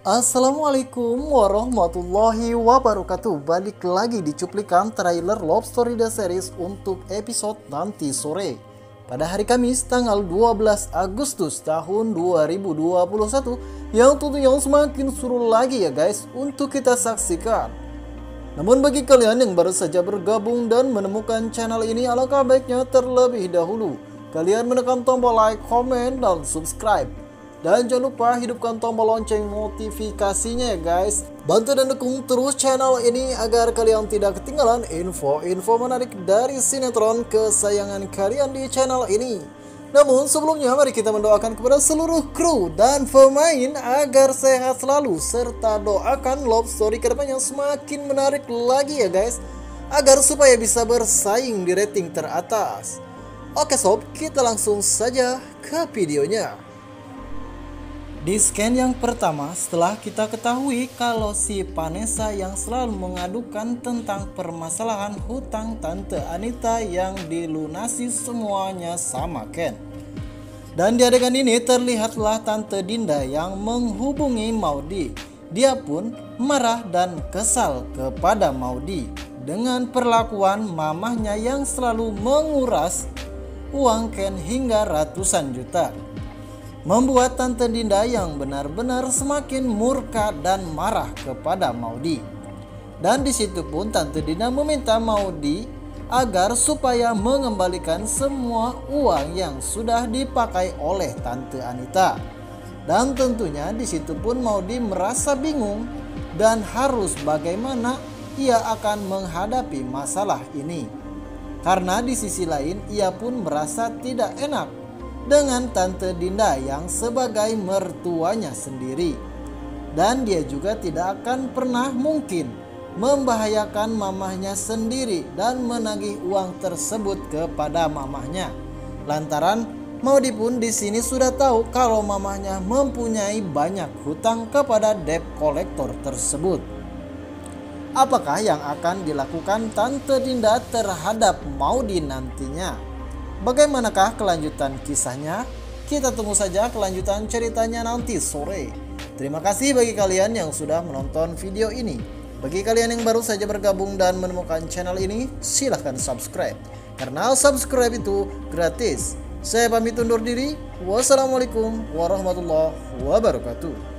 Assalamualaikum warahmatullahi wabarakatuh. Balik lagi di cuplikan trailer Love Story The Series untuk episode nanti sore pada hari Kamis tanggal 12 Agustus tahun 2021, yang tentunya semakin seru lagi ya guys untuk kita saksikan. Namun bagi kalian yang baru saja bergabung dan menemukan channel ini, alangkah baiknya terlebih dahulu kalian menekan tombol like, komen, dan subscribe. Dan jangan lupa hidupkan tombol lonceng notifikasinya ya guys. Bantu dan dukung terus channel ini agar kalian tidak ketinggalan info-info menarik dari sinetron kesayangan kalian di channel ini. Namun sebelumnya mari kita mendoakan kepada seluruh kru dan pemain agar sehat selalu, serta doakan Love Story kedepannya semakin menarik lagi ya guys, agar supaya bisa bersaing di rating teratas. Oke sob, kita langsung saja ke videonya. Di scan yang pertama, setelah kita ketahui kalau si Vanessa yang selalu mengadukan tentang permasalahan hutang Tante Anita yang dilunasi semuanya sama Ken. Dan di adegan ini terlihatlah Tante Dinda yang menghubungi Maudy. Dia pun marah dan kesal kepada Maudy dengan perlakuan mamahnya yang selalu menguras uang Ken hingga ratusan juta. Membuat Tante Dinda yang benar-benar semakin murka dan marah kepada Maudy. Dan disitu pun Tante Dinda meminta Maudy agar supaya mengembalikan semua uang yang sudah dipakai oleh Tante Anita. Dan tentunya disitu pun Maudy merasa bingung dan harus bagaimana ia akan menghadapi masalah ini. Karena di sisi lain ia pun merasa tidak enak dengan Tante Dinda yang sebagai mertuanya sendiri. Dan dia juga tidak akan pernah mungkin membahayakan mamahnya sendiri dan menagih uang tersebut kepada mamahnya. Lantaran Maudy pun di sini sudah tahu kalau mamahnya mempunyai banyak hutang kepada debt collector tersebut. Apakah yang akan dilakukan Tante Dinda terhadap Maudy nantinya? Bagaimanakah kelanjutan kisahnya? Kita tunggu saja kelanjutan ceritanya nanti sore. Terima kasih bagi kalian yang sudah menonton video ini. Bagi kalian yang baru saja bergabung dan menemukan channel ini, silahkan subscribe, karena subscribe itu gratis. Saya pamit undur diri. Wassalamualaikum warahmatullahi wabarakatuh.